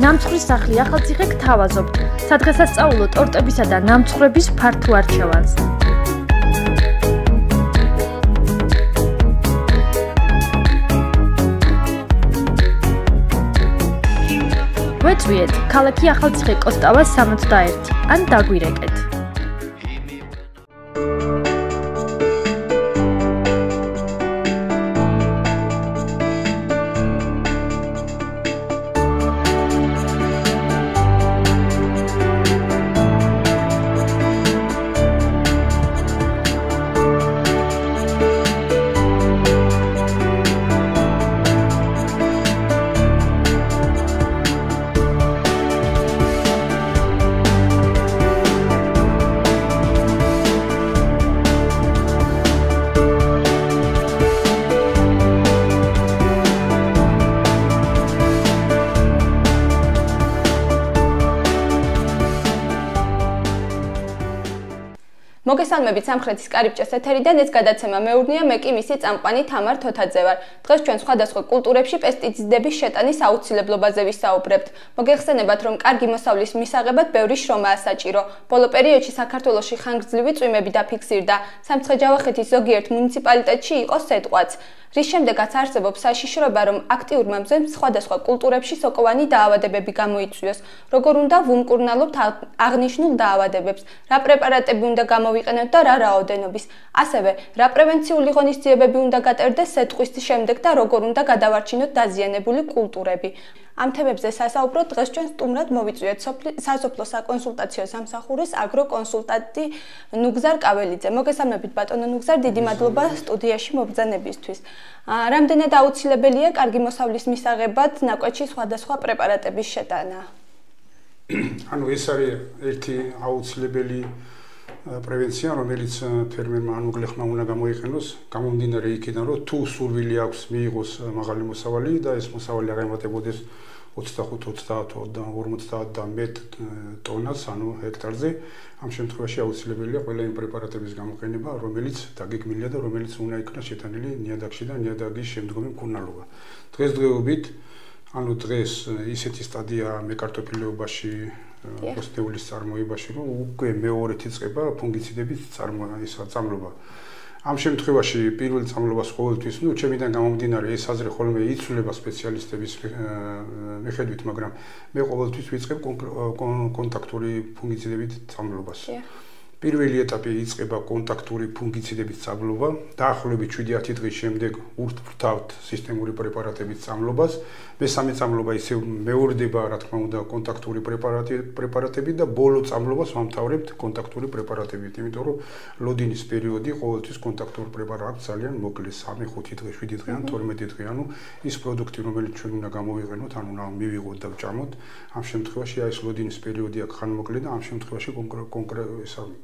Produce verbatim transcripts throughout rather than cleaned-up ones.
ნამცხვრის სახლი ახალციხე გთავაზობთ სადღესასწაულო ტორტებისა და ნამცხრების ფართო არჩევანს. გვეწვიეთ ქალაქი ახალციხე კოსტავა სამოცდაერთი ან დაგვირეკეთ. მოგესალმებით სამხრეთის კარიბჭეს ეთერიდან ეს გადაცემა მეურნეა მე კი მისი წამყვანი თამარ თოთაძე ვარ. დღეს ჩვენ სხვადასხვა კულტურებში პესტიციდების შეტანის აუცილებლობაზე ვისაუბრებთ. მოგეხსენებათ რომ კარგი მოსავლის მისაღებად ბევრი შრომაა საჭირო. ბოლო პერიოდში საქართველოში ხანგრძლივი წვიმები დაფიქსირდა. სამცხე-ჯავახეთის ზოგიერთ მუნიციპალიტეტში იყო სეტყვაც. რის შემდეგაც არსებობს საშიშროება რომ აქტიურმა მზემ სხვადასხვა კულტურებში სოკოვანი დაავადებები გამოიწვიოს. როგორ უნდა ვუმკურნალობთ აღნიშნულ დაავადებებს, რა პრეპარატები უნდა გამოვიყენოთ და რა რაოდენობის. ასევე რა პრევენციული ღონისძიებები უნდა გატარდეს სეტყვის შემდეგ და როგორ უნდა გადავარჩინოთ დაზიანებული კულტურები. ამ თემებზე სასაუბროდ დღეს ჩვენ სტუმრად მოვიწვიეთ სასოფლო საკონსულტაციო სამსახურის აგროკონსულტანტი ნუგზარ კაველიძე. მოგესალმებით ბატონო ნუგზარ, დიდი მადლობა სტუდიაში მობრძანებისთვის. რამდენად აუცილებელია კარგი მოსავლის მისაღებად ნაკვეთში სხვადასხვა პრეპარატების შეტანა? ანუ ეს არის ერთი აუცილებელი პრევენცია, რომელიც ფერმერმა ან უგლეხმა უნდა გამოიყენოს, გამომდინარე იქიდან, რომ თუ სურვილი აქვს მიიღოს მაღალი მოსავალი და ეს მოსავალი არ ემატებოდეს ოცდახუთ, ოცდაათ, ორმოცდაათ და მეტ ტონას, ანუ ჰექტარზე, ამ შემთხვევაში აუცილებელია ყველა იმ პრეპარატების გამოყენება, რომელიც დაგეგმილია და რომელიც უნდა იქნას შეტანილი ნიადაგში და ნიადაგის შემდგომი მკურნალობა. დღესდღეობით, ანუ დღეს ისეთი სტადია მეკარტოფილეობაში ხოსტეულის წარმოებაში, რომ უკვე მეორედ იწყება ფუნგიციდების წარმოება. ამ შემთხვევაში პირველ წამლობას ყოველთვის, ну, ჩემიდან გამომდინარე, ეს აზრი ხოლმე იცვლება სპეციალისტების მიხედვით, მაგრამ მე ყოველთვის ვიწყებ კონტაქტური ფუნგიციდებით წამლობას. პირველი ეტაპი იწყება კონტაქტური ფუნგიციდების წამლობა, დაახლოებით შვიდი დღის შემდეგ ურთვთავთ სისტემური პრეპარატების წამლობას. მესამე წამლობა ისევ მეორდება, რა თქმა უნდა, კონტაქტური პრეპარატები და ბოლო წამლობას ვამთავრებთ კონტაქტური პრეპარატებით, იმიტომ რომ ლოდინის პერიოდი ყოველთვის კონტაქტურ პრეპარატს ძალიან მოკლე, სამი, ხუთი დღე, შვიდი დღე ან თორმეტი დღე, ანუ ის პროდუქტი, რომელიც ჩვენ უნდა გამოვიყენოთ, ანუ უნდა მივიღოთ და ვჭამოთ, ამ შემთხვევაში აი ეს ლოდინის პერიოდი აქ ხანმოკლე და ამ შემთხვევაში კონკრეტულად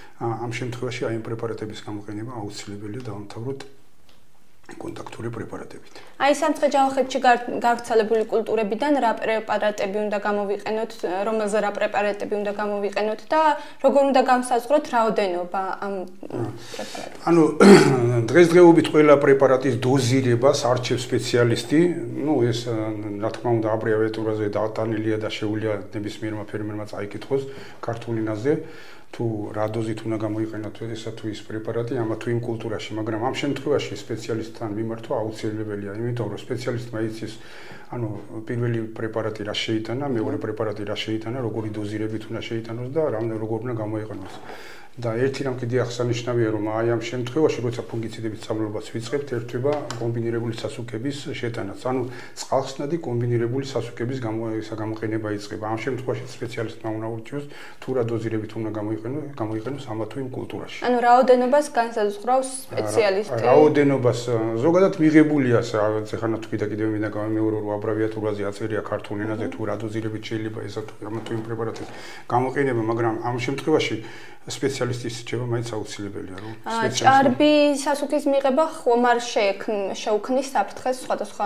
ამ შემთხვევაში აი ამ პრეპარატების გამოყენება აუცილებელია დავამთავროთ კონტაქტური პრეპარატებით. აი სამცხე-ჯავახეთში გავრცელებული კულტურებიდან რა პრეპარატები უნდა გამოვიყენოთ, რომელზე რა პრეპარატები უნდა გამოვიყენოთ და როგორ უნდა განსაზღვროთ რაოდენობა ამ პრეპარატებს? ანუ დღესდღეობით ყველა პრეპარატის დოზირებას არჩევს სპეციალისტი, ну ეს რა თქმა უნდა აბრევიატურაზე დატანილია და შეუძლია ნებისმიერმა ფერმერმა წაიკითხოს ქართულ ენაზე. თუ რა დოზით უნდა გამოიყენოთ ესა თუ ის პრეპარატი ამა თუ იმ კულტურაში, მაგრამ ამ შემთხვევაში სპეციალისტთან მიმართვა აუცილებელია, იმიტომ რომ სპეციალისტმა იცის, ანუ პირველი პრეპარატი რა შეიტანა, მეორე პრეპარატი რა შეიტანა, როგორი დოზირებით უნდა შეიტანოს და რამდენ როგორ უნდა გამოიყენოს. და ერთი რამ კიდე აღსანიშნავია, რომ აი ამ შემთხვევაში, როცა ფუნგიციდების წამლობას ვიწყებთ, ერთვება კომბინირებული სასუქების შეტანაც, ანუ წყალხსნადი კომბინირებული სასუქების გამოყენება იწყება. ამ შემთხვევაში სპეციალისტმა უნდა ურჩიოს, თუ რა დოზირებით უნდა გამოიყენოს ამა თუ იმ კულტურაში. ანუ რაოდენობას განსაზღვრავს სპეციალისტი. რაოდენობას ზოგადად მიღებულია, ეხლა თუ კიდევ მინდა გამეორო რომ აბრევიატურაზე აწერია ქართულ ენაზე, თუ რა დოზირებით შეიძლება ესა თუ ამა თუ იმ პრეპარატის გამოყენება, მაგრამ ამ შემთხვევაში სპეციალისტი სპეციალისტის რჩევა მაინც აუცილებელია, რომ ჭარბი სასუქის მიღება ხომ არ შეუქმნის საფრთხეს სხვადასხვა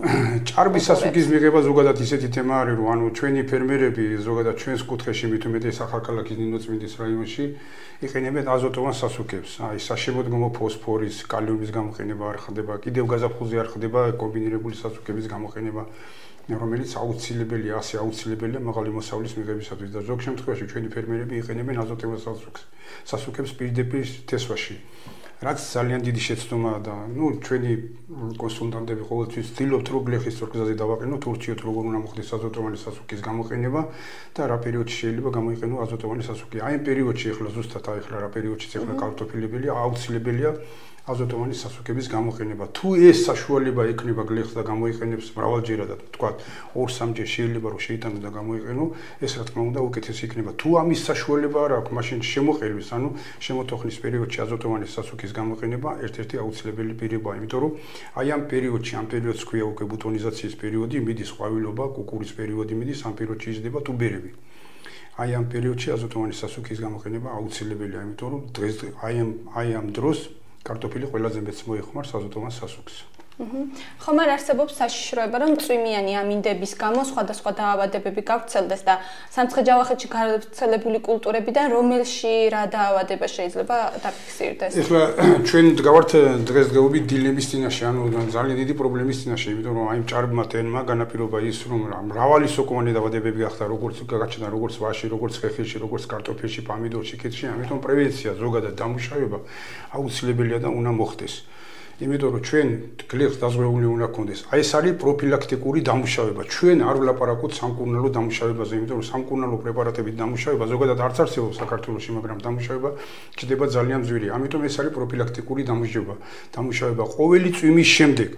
ჭარბი სასუქის მიღება ზოგადად ისეთი თემა არის, რომ ანუ ჩვენი ფერმერები ზოგადად ჩვენს კუთხეში მით უმეტეს ახალქალაქის ნინოწმინდის რაიონში იყენებენ აზოტოვან სასუქებს. აი საშემოდგომო ფოსფორის, კალიუმის გამოყენება არ ხდება, კიდევ გაზაფხულზე არ ხდება კომბინირებული სასუქების გამოყენება, რომელიც აუცილებელია, ასე აუცილებელია მაღალი მოსავლის მიღებისათვის და ზოგ შემთხვევაში ჩვენი ფერმერები იყენებენ აზოტოვან სასუქს. სასუქებს პირდაპირ თესვაში. რაც ძალიან დიდი შეცდომაა და ნუ ჩვენი კონსულტანტები ყოველთვის ცდილობთ რომ გლეხის გზაზე დავაყენოთ, ურჩიოთ როგორ უნდა მოხდეს აზოტოვანი სასუქის გამოყენება და რა პერიოდში შეიძლება გამოიყენო აზოტოვანი სასუქი. აი ამ პერიოდში ახლა ზუსტად აი ახლა რა პერიოდში ახლა კარტოფილებია, აუცილებელია აზოტოვანი სასუქების გამოყენება. თუ ეს საშუალება ექნება გლეხს და გამოიყენებს მრავალჯერად და თქვა ორ სამჯერ შეიძლება რომ შეიტანო და გამოიყენო, ეს რა თქმა უნდა უკეთესი იქნება. თუ ამის საშუალება არ აქვს, მაშინ შემოყელვის, ანუ შემოთოხნის პერიოდში აზოტოვანი სასუქის გამოყენება ერთ-ერთი აუცილებელი პირობაა, იმიტომ რომ აი ამ პერიოდში, ამ პერიოდს ქვია უკვე ბუტონიზაციის პერიოდი, მიდის ყვავილობა, კუკურის პერიოდი მიდის, ამ პერიოდში იზრდება ტუბერები. აი ამ პერიოდში აზოტოვანი სასუქის გამოყენება აუცილებელია, იმიტომ რომ დღეს აი ამ აი ამ დროს კარტოფილი ყველაზე მეც მოიხმარს აზოტოვან სასუქს. ხომ არ არსებობს საშიშროება, რომ წვიმიანი ამინდების გამო სხვადასხვა დაავადებები გავრცელდეს და სამცხე-ჯავახეთში გავრცელებული კულტურებიდან რომელში რა დაავადება შეიძლება დაფიქსირდეს? ეხლა ჩვენ გავართ დღესდღეობით დილემის წინაშე, ანუ ძალიან დიდი პრობლემის წინაშე, იმიტომ რომ აი ჭარბმა ტენმა განაპირობა ის, რომ მრავალი სოკოვანი დაავადებები გახდა, როგორც გაჩნდა, როგორც ვაში, როგორც ხეხილში, როგორც კარტოფილში, პამიდორში, კეთში, ამიტომ პრევენცია, ზოგადად დამუშავება აუცილებელია და უნდა მოხდეს. იმიტომ რომ ჩვენ გლეხს დაზღვეული უნდა გქონდეს. აი ეს არის პროფილაქტიკური დამუშავება. ჩვენ არ ვლაპარაკობთ სამკურნალო დამუშავებაზე, იმიტომ რომ სამკურნალო პრეპარატებით დამუშავება ზოგადად არც არსებობს საქართველოში, მაგრამ დამუშავება ჩდება ძალიან ძვირი. ამიტომ ეს არის პროფილაქტიკური დამუშავება. დამუშავება ყოველი წვიმის შემდეგ.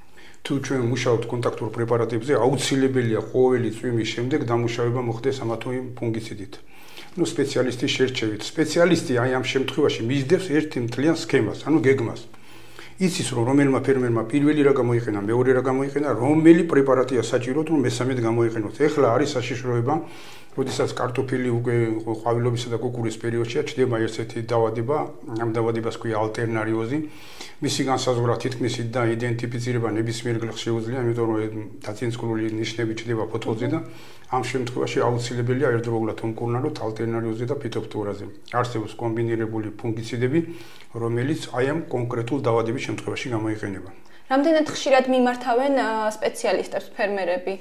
თუ ჩვენ მუშაობთ კონტაქტურ პრეპარატებზე, აუცილებელია ყოველი წვიმის შემდეგ დამუშავება მოხდეს ამა თუ იმ ფუნგიციდით. ნუ სპეციალისტის შერჩევით. სპეციალისტი აი ამ შემთხვევაში მისდევს ერთ მთლიან სქემას, ანუ გეგმას. იცის რომ რომელმა ფერმერმა პირველი რა გამოიყენა, მეორე რა გამოიყენა, რომელი პრეპარატია საჭიროთ, რომ მესამედ გამოიყენოთ. ეხლა არის საშიშროება, როდესაც კარტოფილი უკვე ყვავილობისა და კუკურის პერიოდშია, ჩდება ერთ-ერთი დაავადება, ამ დაავადებას ქვია ალტერნარიოზი. მისი განსაზღვრა თითქმის და იდენტიფიცირება ნებისმიერ გლეხს შეუძლია, იმიტომ რომ დაწინწკლული ნიშნები ჩდება ფოთოლზე და ამ შემთხვევაში აუცილებელია ერთდროულად უმკურნალოთ ალტერნარიოზი და ფიტოფთორაზე. არსებობს კომბინირებული ფუნგიციდები, რომელიც აი ამ კონკრეტულ დაავადების შემთხვევაში გამოიყენება. რამდენად ხშირად მიმართავენ სპეციალისტებს ფერმერები?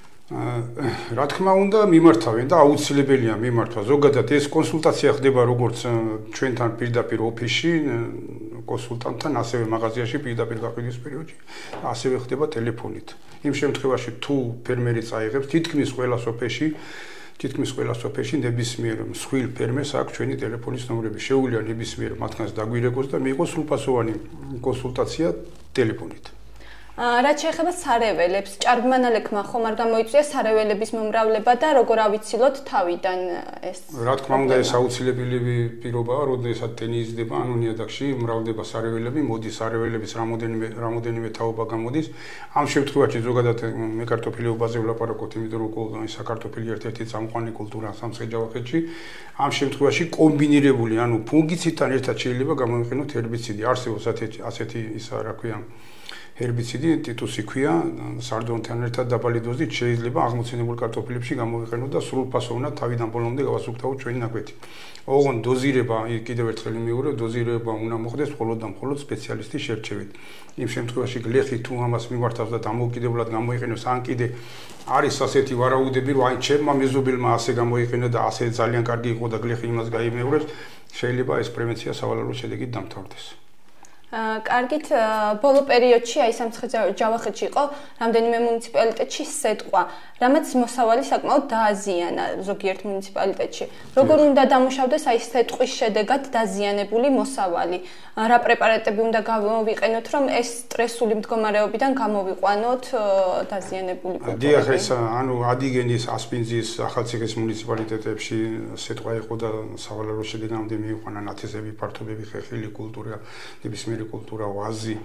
რა თქმა უნდა მიმართავენ და აუცილებელია მიმართვა. ზოგადად ეს კონსულტაცია ხდება როგორც ჩვენთან პირდაპირ ოფისში კონსულტანტთან, ასევე მაღაზიაში პირდაპირ გაყიდვის პერიოდში, ასევე ხდება ტელეფონით. იმ შემთხვევაში თუ ფერმერი წაიღებს, თითქმის ყველა სოფეში თითქმის ყველა სოფეში ნებისმიერ მსხვილ ფერმერს აქვს ჩვენი ტელეფონის ნომრები. შეუძლია ნებისმიერ მათგანს დაგვირეკოს და მიიღოს სრულფასოვანი კონსულტაცია ტელეფონით. რაც შეეხება სარეველებს, ჭარბმანალექმა ხომ არ გამოიწვია სარეველების მომრავლება და როგორ ავიცილოთ თავიდან ეს? რა თქმა უნდა, ეს აუცილებელი პირობაა, როდესაც ტენი იზრდება, ანუ ნიადაგში მრავლდება სარეველები, მოდის სარეველების რამოდენიმე რამოდენიმე თაობა გამოდის. ამ შემთხვევაში ზოგადად მე კარტოფილიობაზე ვლაპარაკობ, იმიტომ რომ საკარტოფილი ერთ-ერთი წამყვანი კულტურაა სამცხე-ჯავახეთში. ამ შემთხვევაში კომბინირებული, ანუ ფუნგიციდთან ერთად შეიძლება გამოიყენოთ ჰერბიციდი. არსებობს ასეთი ისა რა ქვია ჰერბიციდი, ტიტუსი ქვია, სარდონთან ერთად დაბალი დოზით შეიძლება აღმოცენებულ კარტოფილებში გამოიყენოთ და სრულფასოვნად თავიდან ბოლომდე გავასუფთავოთ ჩვენი ნაკვეთი. ოღონდ დოზირება, კიდევ ერთხელ მიმეორებ, დოზირება უნდა მოხდეს მხოლოდ და მხოლოდ სპეციალისტის შერჩევით. იმ შემთხვევაში გლეხი თუ ამას მიმართავს და დამოუკიდებლად გამოიყენებს, ან კიდე არის ასეთი ვარაუდები, რომ აი ჩემმა მეზობელმა ასე გამოიყენა და ასე ძალიან კარგი იყო და გლეხი იმას გაიმეორებს, შეიძლება ეს პრევენცია სავალალო შედეგით დამთავრდეს. კარგით, ბოლო პერიოდში აი სამცხე-ჯავახეთში იყო რამდენიმე მუნიციპალიტეტში სეტყვა, რამაც მოსავალი საკმაოდ დააზიანა ზოგიერთ მუნიციპალიტეტში. როგორ უნდა დამუშავდეს აი სეტყვის შედეგად დაზიანებული მოსავალი? რა პრეპარატები უნდა გამოვიყენოთ, რომ ეს სტრესული მდგომარეობიდან გამოვიყვანოთ დაზიანებული პრეპარატები? დიახ, ეს ანუ ადიგენის, ასპინძის, ახალციხის მუნიციპალიტეტებში სეტყვა იყო და სავალალო შედეგამდე მიიყვანა ნათესები, ფართობები, ხეხილი, კულტურა, ნებისმიერი კულტურა, ვაზი,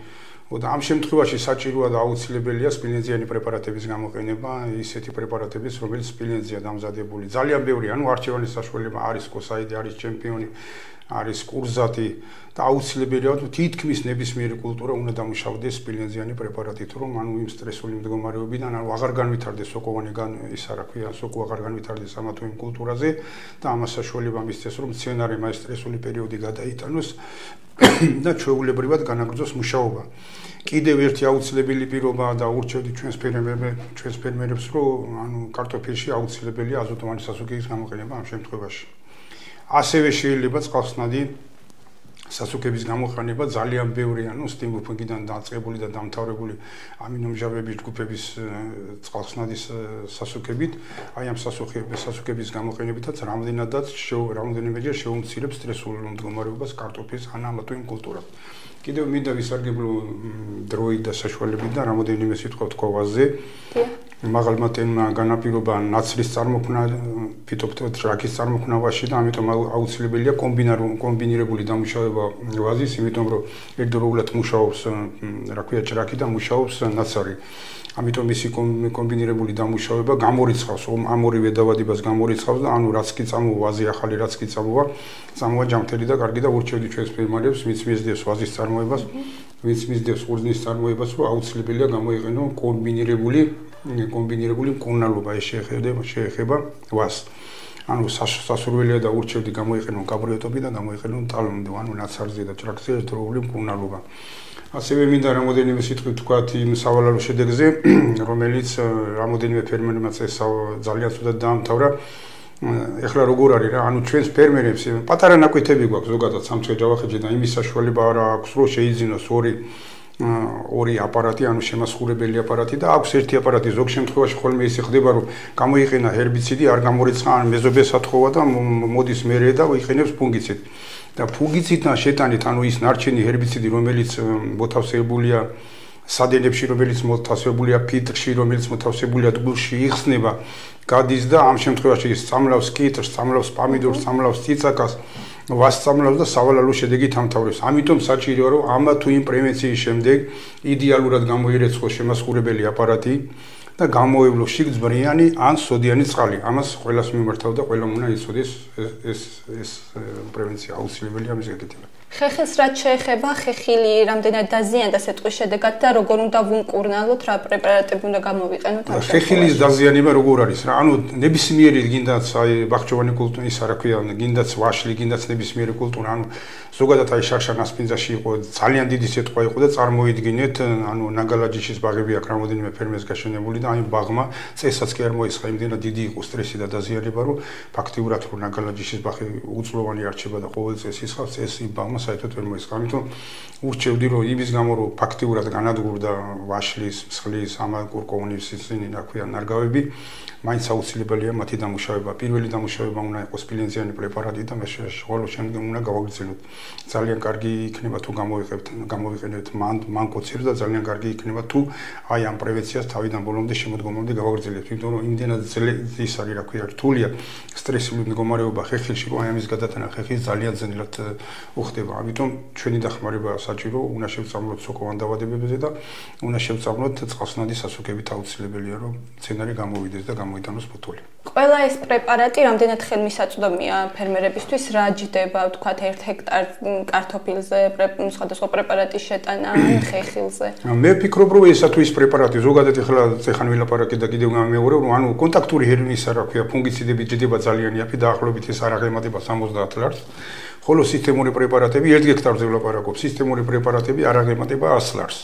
და ამ შემთხვევაში საჭიროა და აუცილებელია სპილენძიანი პრეპარატების გამოყენება, ისეთი პრეპარატების, რომელიც სპილენძია დამზადებული. ძალიან ბევრი, ანუ არჩევანის საშუალება არის კოსაიდი, არის ჩემპიონი, არის კურზატი და აუცილებელია თითქმის ნებისმიერი კულტურა უნდა დამუშავდეს სპილენძიანი პრეპარატით, რომ ანუ იმ სტრესული მდგომარეობიდან ანუ აღარ განვითარდეს სოკოვანი ის რა ქვია, სოკო აღარ განვითარდეს ამა თუ იმ კულტურაზე და ამას საშუალება მისცეს, რომ მცენარემ ეს სტრესული პერიოდი გადაიტანოს და ჩვეულებრივად განაგრძოს მუშაობა. კიდევ ერთი აუცილებელი პირობაა და ურჩევდი ჩვენს ფერმერებს, ჩვენს ფერმერებს, რომ ანუ კარტოფილში აუცილებელია აზოტოვანი სასუქების გამოყენება ამ შემთხვევაში. ასევე შეიძლება წყალხსნადი სასუქების გამოყენება ძალიან ბევრი ანუ სტიმულფუნგიდან დაწყებული და დამთავრებული ამინომჟავების ჯგუფების წყალხსნადის სასუქებით, აი ამ სასუქების სასუქების გამოყენებითაც რამდენადაც რამდენიმეჯერ შეუმცირებს სტრესულ მდგომარეობას კარტოფილის ან ამა თუ იმ კულტურას. კიდევ მინდა ვისარგებლო დროით და საშუალებით და რამოდენიმე სიტყვა ვთქვაზე. მაღალმა ტენმა განაპირობა ნაცრის წარმოქმნა, ფიტოფთორა ჟაკის წარმოქმნაში და ამიტომ აუცილებელია კომბინირებული დამუშავება ვაზის, იმიტომ რომ ერთდროულად მუშაობს, რა ქვია, ჭრაკი და მუშაობს ნაცარი. ამიტომ ისი კომბინირებული დამუშავება გამორიცხავს ამ ორივე დავადებას გამორიცხავს და ანუ რაც კი წამოვა ვაზი ახალი რაც კი წამოვა, წამოვა ჯამთელი და კარგი და ურჩევდი ჩვენს ფერმერებს, ვინც მისდევს ვაზის წარმოებას, ვინც მისდევს ყურძნის წარმოებას, რომ აუცილებელია გამოიყენო კომბინირებული კომბინირებული მკურნალობა, ეს შეეხება შეეხება ვაზს. ანუ სასურველია და ურჩევდი გამოიყენო კაბრიოტოპი და გამოიყენო ტალმონდო, ანუ ნაცარზე და ჭრაკზე ერთდროული მკურნალობა. ასევე მინდა რამოდენიმე სიტყვი ვთქვათ იმ სავალალო შედეგზე, რომელიც რამოდენიმე ფერმერმა ეს ძალიან ცუდად დაამთავრა. ეხლა როგორ არის რა, ანუ ჩვენს ფერმერებს პატარა ნაკვეთები გვაქვს ზოგადად სამცხე ჯავახეთში და იმის საშუალება არ აქვს, რომ შეიძინოს ორი ორი აპარატი, ანუ შემასხურებელი აპარატი და აქვს ერთი აპარატი. ზოგ შემთხვევაში ხოლმე ისე ხდება, რომ გამოიყენა ჰერბიციდი, არ გამორიცხა ან მეზობე სათხოვა და მოდის მერე და იყენებს ფუნგიციდ. და ფუნგიციდთან შეტანით, ანუ ის ნარჩენი ჰერბიციდი, რომელიც მოთავსებულია სადენებში, რომელიც მოთავსებულია ფილტრში, რომელიც მოთავსებულია ტბულში, იხსნება, გადის და ამ შემთხვევაში სწამლავს კიტრს, სწამლავს პამიდორს, სწამლავს ციცაკას, ვასწამლავს და სავალალო შედეგით ამთავრებს. ამიტომ საჭიროა, რომ ამა თუ იმ პრევენციის შემდეგ იდეალურად გამოირეცხოს შემასხურებელი აპარატი და გამოევლო შიგრძმრიანი ან სოდიანი წყალი. ამას ყველას მიმართავ და ყველამ უნდა იცოდეს ეს ეს პრევენცია აუცილებელია ამის გაკეთება. ხეხილს რაც შეეხება, ხეხილი რამდენად დაზიანდა სიტყვის შედეგად და როგორ უნდა ვუმკურნალოთ, რა პრეპარატები უნდა გამოვიყენოთ ამ შემთხვევაში? ხეხილის დაზიანება როგორ არის რა? ანუ ნებისმიერი გინდაც აი ბახჩოვანი კულტურა ის რა ქვია, გინდაც ვაშლი, გინდაც ნებისმიერი კულტურა, ანუ ზოგადად აი შარშა ნასპინძაში იყო ძალიან დიდი სიტყვა იყო და წარმოიდგინეთ, ანუ ნაგალაჯიშის ბაღები აქ რამოდენიმე ფერმერს გაშენებული და აი ბაღმა წესაც კი არ მოისხა, იმდენად დიდი იყო სტრესი და დაზიანება, რომ ფაქტიურად რომ ნაგალაჯიშის ბაღი უწლოვანი არჩება და ყოველ წელს ისხავს, ეს იმ ბაღმა საერთოდ ვერ მოისხა. ამიტომ ურჩევდი, რომ იმის გამო რომ ფაქტიურად განადგურდა ვაშლის, მსხლის, ამა კურკოვნის ისინი, რა ქვია, ნარგავები, მაინც აუცილებელია მათი დამუშავება. პირველი დამუშავება უნდა იყოს სპილენძიანი პრეპარატი და მე ხოლმე შემდგომ უნდა გავაგრძელოთ. ძალიან კარგი იქნება თუ გამოვიყენებთ, გამოვიყენებთ მანკოცირს და ძალიან კარგი იქნება თუ აი ამ პრევენციას თავიდან ბოლომდე შემოდგომამდე გავაგრძელებთ. იმიტომ რომ იმდენად ის არის, რა ქვია, რთულია სტრესული მდგომარეობა ხეხილში, რომ აი ამის გადატანა ხეხილს ძალიან ძნელად უხდება. ამიტომ ჩვენი დახმარება საჭირო, უნდა შევწამლოთ სოკოვან დავადებებზე და უნდა შევწამლოთ წყალხსნადის სასუქებით აუცილებელია, რომ მცენარე გამოვიდეს და გამოიტანოს ფოთოლი. ყველა ეს პრეპარატი რამდენად ხელმისაწვდომია ფერმერებისთვის, რა ჯდება, ვთქვათ, ერთ ჰექტარ კარტოფილზე სხვადასხვა პრეპარატის შეტანა ან ხეხილზე? მე ვფიქრობ, რომ ესა თუ ის პრეპარატი, ზოგადად ეხლა წეხან ვილაპარაკე და კიდევ გამეორე, რომ ანუ კონტაქტური ჰერბიციდები, რა ქვია, ფუნგიციდები ჯდება ძალიან იაფი, დაახლოებით ეს არ აღემატება სამოცდაათ ლარს. ხოლო სისტემური პრეპარატები ერთ გექტარზე ვლაპარაკობ, სისტემური პრეპარატები არ აღემატება ას ლარს.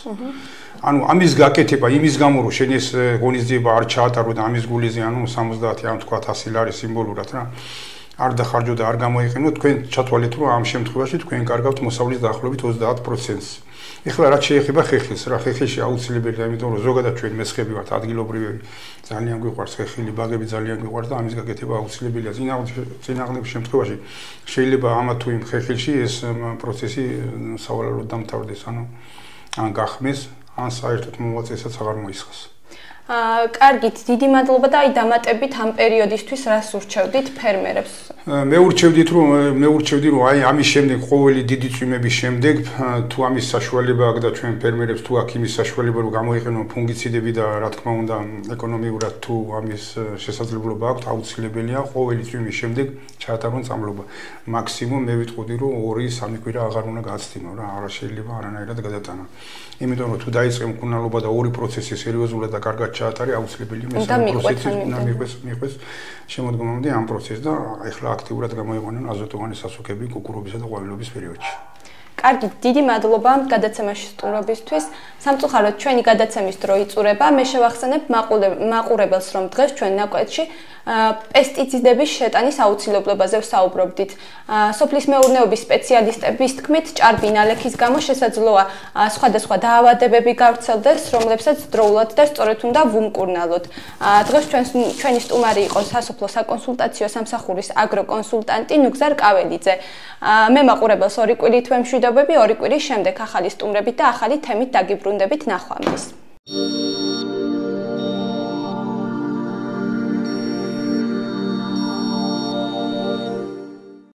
ანუ ამის გაკეთება იმის გამო რომ შენ ეს ღონისძიება არ ჩაატარო და ამის გულიზე ანუ სამოცდაათი ამ თქვა ასი ლარი სიმბოლურად რა არ დახარჯო და არ გამოიყენო, თქვენ ჩათვალეთ რომ ამ შემთხვევაში თქვენ კარგავთ მოსავლის დაახლოებით ოცდაათ პროცენტს. ეხლა რაც შეეხება ხეხილს, რა ხეხილში აუცილებელია, იმიტომ რომ ზოგადად ჩვენ მესხები ვართ ადგილობრივები, ძალიან გვიყვარს ხეხილი, ბაღები ძალიან გვიყვარს და ამის გაკეთება აუცილებელია. წინააღმდეგ შემთხვევაში შეიძლება ამა თუ იმ ხეხილში ეს პროცესი სავალალოდ დამთავრდეს, ანუ ან გახმეს, ან საერთოდ მოუწესაც აღარ მოისხას. აა, კარგით, დიდი მადლობა და აი დამატებით ამ პერიოდისთვის რას ურჩევდით ფერმერებს? მე ურჩევდით რომ მე ურჩევდი რომ აი ამის შემდეგ ყოველი დიდი წვიმების შემდეგ თუ ამის საშუალება აქვს და ჩვენ ფერმერებს თუ აქვს იმის საშუალება რომ გამოიყენონ ფუნგიციდები და რა თქმა უნდა ეკონომიურად თუ ამის შესაძლებლობა აქვს აუცილებელია ყოველი წვიმის შემდეგ ჩაატარონ წამლობა მაქსიმუმ მე ვიტყოდი რომ ორი სამი კვირა აღარ უნდა გაცდინო რა არა შეიძლება არანაირად გადატანა იმიტომ რომ თუ დაიწყე მკურნალობა და ორი პროცესი სერიოზულად და კარგად ჩაატარე აუცილებელია მესამე პროცესი უნდა მიყვეს მიყვეს შემოდგომამდე ამ პროცესს და ეხლა აქტიურად გამოიყენონ აზოტოვანი სასუქები კუკურობისა და ყვავილობის პერიოდში. კარგი, დიდი მადლობა გადაცემაში სტუმრობისთვის. სამწუხაროდ ჩვენი გადაცემის დრო იწურება. მე შევახსენებ მაყურებელს, რომ დღეს ჩვენ ნაკვეთში პესტიციდების შეტანის აუცილებლობაზე ვსაუბრობდით. სოფლის მეურნეობის სპეციალისტების თქმით, ჭარბი ნალექის გამო შესაძლოა სხვადასხვა დაავადებები გავრცელდეს, რომლებსაც დროულად და სწორედ უნდა ვუმკურნალოთ. დღეს ჩვენი სტუმარი იყო სასოფლო საკონსულტაციო სამსახურის აგროკონსულტანტი ნუგზარ კაველიძე. მე მაყურებელს ორი კვირით ვემშვიდობები, ორი კვირის შემდეგ ახალი სტუმრებით და ახალი თემით დაგიბრუნდებით ნახვამდის.